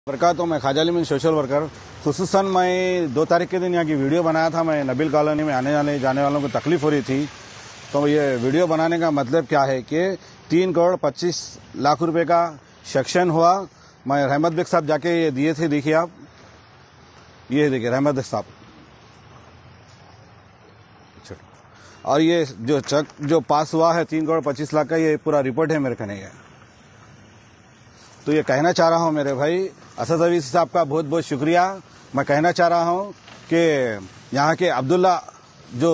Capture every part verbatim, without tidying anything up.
Worker तो मैं Khwaja Ali social worker. खुसूसन मैं दो तारीख के दिन यहाँ की वीडियो बनाया था। मैं नबील कॉलोनी में आने जाने जाने वालों को तकलीफ हो रही थी, तो ये वीडियो बनाने का मतलब क्या है कि तीन करोड़ पच्चीस लाख रुपए का सेक्शन हुआ। मैं रहमत बेग साहब जाके ये दिए थे, देखिए आप, ये देखिए रहमत बेग साहब। और ये जो चेक जो पास हुआ है तीन करोड़ पच्चीस लाख का, ये पूरा रिपोर्ट है मेरे कने है। तो ये कहना चाह रहा हूँ मेरे भाई असद अवीसी साहब का बहुत बहुत शुक्रिया। मैं कहना चाह रहा हूँ कि यहाँ के अब्दुल्ला जो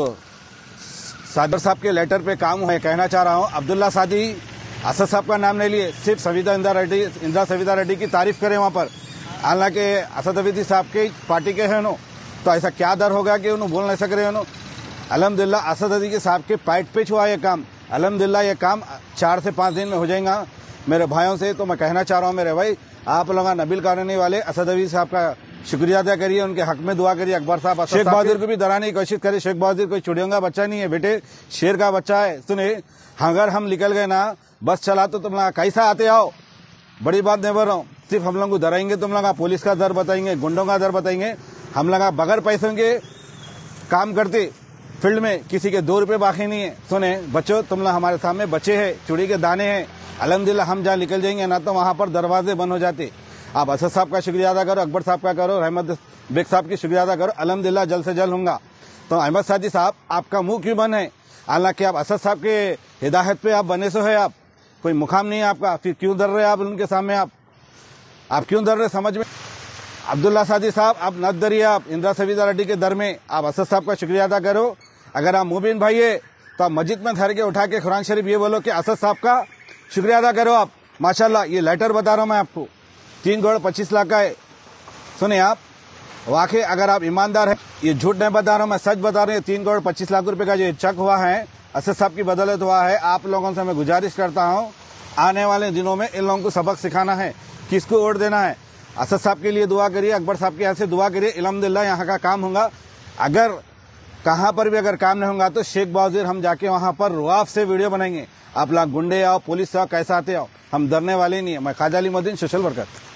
सादर साहब के लेटर पे काम हुआ है, कहना चाह रहा हूँ अब्दुल्ला सादी असद साहब का नाम नहीं लिए, सिर्फ सविता इंदिरा रेड्डी इंदिरा सविता रेड्डी की तारीफ करें वहाँ पर। हालांकि असद अवीसी साहब के पार्टी के हैं नो, तो ऐसा क्या डर होगा कि उन्होंने बोल नहीं सक रहे नो। अल्हम्दुलिल्लाह असद अवीसी साहब के पाइट पे हुआ ये काम। अल्हम्दुलिल्लाह ये काम चार से पाँच दिन में हो जाएगा मेरे भाइयों से। तो मैं कहना चाह रहा हूँ मेरे भाई, आप लोग नबील कॉलोनी वाले असद अवीसी साहब का शुक्रिया अदा करिए, उनके हक में दुआ करिए। अकबर साहब शेख बहादुर को भी डराने की कोशिश करिए। शेख बहादुर कोई चिड़ियों का बच्चा नहीं है बेटे, शेर का बच्चा है। सुने, अगर हम निकल गए ना बस चला तो तुम लोग कैसा आते आओ, बड़ी बात नहीं बोल रहा हूँ। सिर्फ हम लोग को डराएंगे, तुम लोग पुलिस का डर बताएंगे, गुंडों का डर बताएंगे। हम लोग बगैर पैसों के काम करते फील्ड में, किसी के दो रुपए बाकी नहीं है। सुने बच्चों, तुम लोग हमारे सामने बच्चे हैं, चूड़ी के दाने हैं। अल्हम्दुलिल्लाह हम जहाँ निकल जाएंगे ना तो वहां पर दरवाजे बंद हो जाते। आप असद साहब का शुक्रिया अदा करो, अकबर साहब का करो, रहमत बेग साहब की शुक्रिया अदा करो। अल्हम्दुलिल्लाह जल्द से जल्द होगा। तो अहमद सादी साहब, आपका मुंह क्यों बंद है? हालांकि आप असद साहब के हिदायत पे आप बने सो है, आप कोई मुकाम नहीं है आपका, फिर क्यों डर रहे आप उनके सामने? आप आप क्यों डर रहे समझ में? अब्दुल्ला सादी साहब, आप न डरिए, आप इंदिरा सविता रेड्डी के दर में आप असद साहब का शुक्रिया अदा करो। अगर आप मुबीन भाई है तो आप मस्जिद में ठहर के उठा के कुरान शरीफ ये बोलो कि असद साहब का शुक्रिया अदा करो आप। माशाल्लाह, ये लेटर बता रहा हूं मैं आपको, तीन करोड़ पच्चीस लाख का है। सुने आप, वाकई अगर आप ईमानदार हैं, ये झूठ नहीं बता रहा हूं, मैं सच बता रहा हूं। तीन करोड़ पच्चीस लाख रुपए का जो चेक हुआ है असद साहब की बदौलत हुआ है। आप लोगों से मैं गुजारिश करता हूं, आने वाले दिनों में इन लोगों को सबक सिखाना है, किसको वोट देना है। असद साहब के लिए दुआ करिए, अकबर साहब के यहाँ से दुआ करिए। अल्हम्दुलिल्लाह यहाँ का काम होगा। अगर कहाँ पर भी अगर काम नहीं होगा तो शेख बहादुर हम जाके वहां पर रुआफ से वीडियो बनाएंगे। आप लोग गुंडे आओ, पुलिस आओ, कैसा आते आओ, हम डरने वाले नहीं है। मैं ख्वाजा अली सोशल वर्कर।